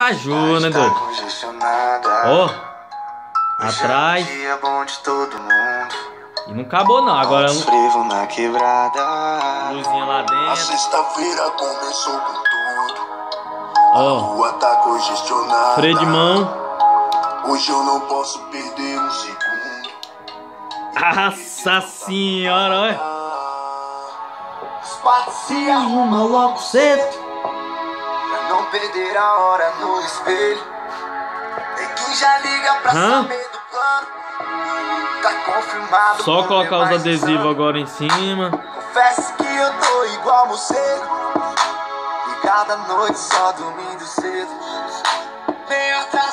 Caju, né, doido? Ó, atrás. E não acabou não, agora luzinha lá dentro. A sexta-feira começou com tudo. Ó, freio de mão. Hoje eu não posso perder um segundo. Nossa senhora, olha. Se arruma logo cedo pra não perder a hora no espelho. Tem quem já liga pra saber do plano. Tá confirmado. Só colocar os adesivos agora em cima. Confesso que eu tô igual morcego, e cada noite só dormindo cedo. Vem outra